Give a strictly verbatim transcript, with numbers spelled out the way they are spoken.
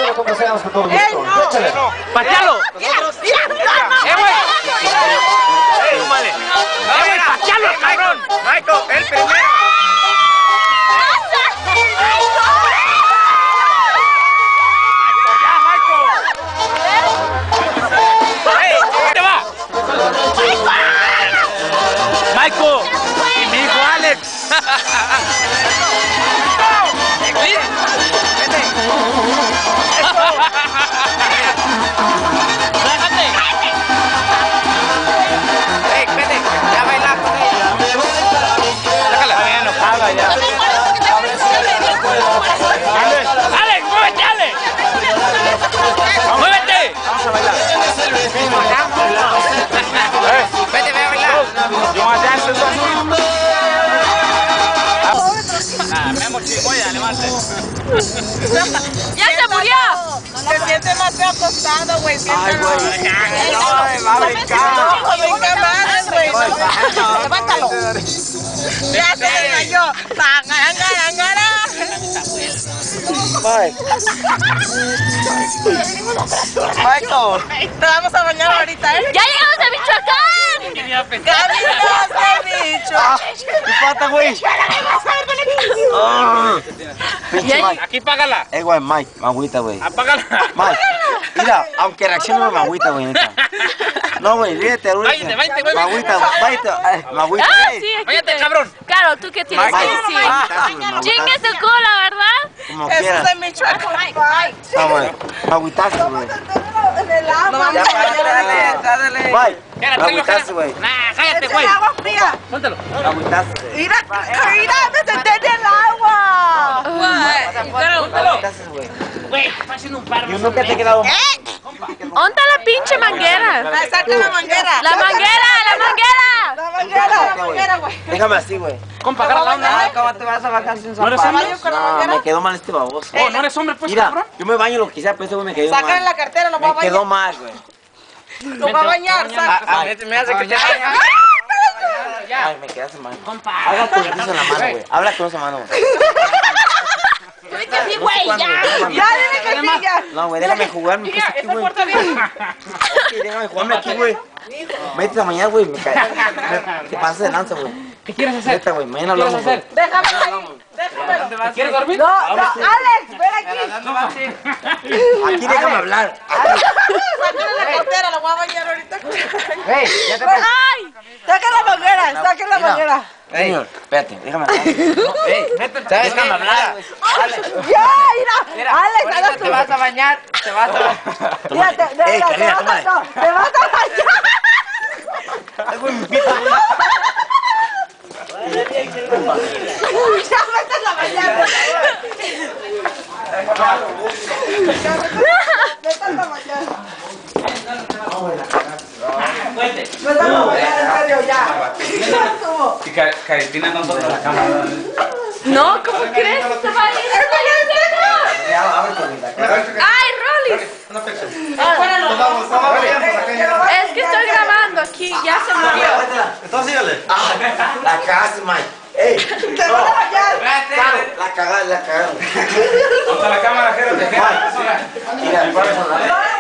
se lo complacemos con todo gusto. ¡Ey, no! Échale. ¡Patealo! ¡Mira! ¡Mira! ¡Eh, güey! ¡Eh, vale! ¡Eh, güey! ¡Patealo, cabrón! Michael, el primero. ¡Michael! ¡Y mi hijo Alex! ¡Déjate! ¡Ey, vete! ¡Ya baila con ella! ¡Sácala! Está bien enojada ya. ¡Alex, muévete, Alex! ¡Muévete! Vamos a bailar. Vete, ve a bailar. You want to dance with us? Ah, Memo Chimoya, levante. ¡Ya se murió! Se siente más feo acostado, güey. Ay, güey. No, va a brincar. No, brinca más, güey. Levántalo. Ya se desmayó. ¡Tangara! Michael. Te vamos a bañar ahorita, ¿eh? ¡Ya llegamos a Michoacán! ¡Caminaste, bicho! Ah, mi pata, güey. Ah. Pinche Mike. Aquí págala. Eh, güey, Mike, me agüita, güey. Apágala. Mike, mira, aunque reaccione, me agüita, güey, neta. No, güey, ríete, güey. Váyate, váyate, güey. Me agüita, váyate, eh, me agüita. Ah, eh. sí, aquí Váyate, te- cabrón. Claro, ¿tú qué tienes que Mike, decir? me agüitas, güey, me agüitas. Chingue su culo, ¿verdad? Como Eso quieras. es de Michoacán. Ah, güey, me agüitaste, güey. En el agua. No vamos a bañar. dale. Mike, me Quédate, agüitaste, güey. Nah, cállate, güey. ¡Es el agua fría! Suéltalo. Me agüitaste. ¡Mira! ¡Mira! ¡Me senté en el agua! Me agüitaste, güey. Güey, está haciendo un paro. Yo nunca te he quedado mal. ¿Dónde está la pinche manguera? Ah, ¡Saca la manguera! ¡La manguera, la manguera! ¡La manguera, la manguera, güey! Déjame así, güey. Compa, agarra la onda. ¿Cómo te vas a bajar sin ¿No eres zapatos? hombre? ¿Baño con la No, manguera? me quedó mal este baboso. Oh, ¿no eres hombre, pues, Mira, cabrón? yo me baño lo que sea, pero este güey me quedó mal. Saca en la cartera, lo voy a Me quedó bañar. mal, güey. Lo voy a bañar, saca. Ah, me hace que te... Ay, me quedaste mal. Compa. Habla con eso en la mano, güey. Habla con esa mano, güey. Sí, güey, ya. Ya, dile que sí, ya. No, güey, déjame jugarme. ¿Qué es aquí, güey? Ok, déjame jugarme aquí, güey. Vete a mañana, güey. Me cae. Me- Te pasas de lanza, güey. ¿Qué quieres hacer? Neta, güey. Mañana ¿Qué quieres hablamos, güey. hacer? Déjame ahí. Déjame. ¿Quieres dormir? No, no, Alex, ven aquí. Aquí déjame hablar. Saca la cartera, lo voy a bañar ahorita. Hey, ya te ¡Ay! Saca la manguera, saca la Mira. manguera. Señor, espérate, déjame hablar. Ey, ¿sabes déjame hablar, güey. Ya, mira. Alex, Alex, Te vas a bañar, te vas a bañar. Mira, te, de, Ey, mira, te Karina, vas a, tómale. no, te vas a bañar. Ay, güey, mi pita, güey. Ya vete a la bañera. Vete a la bañera. Vete a la bañera, en serio, ya. Y Caritina no toca la cámara. No, ¿cómo crees? Estaba ahí. Ya, abre con la cara. ¡Ay, Rolis! Es que estoy grabando aquí, ya se murió. Entonces sígale. Ah, la cagaste, Mike. Ey, Te van a bañar. claro, la cagaste, la cagaste. Hasta la cámara, Jero. Mike, mira, mira,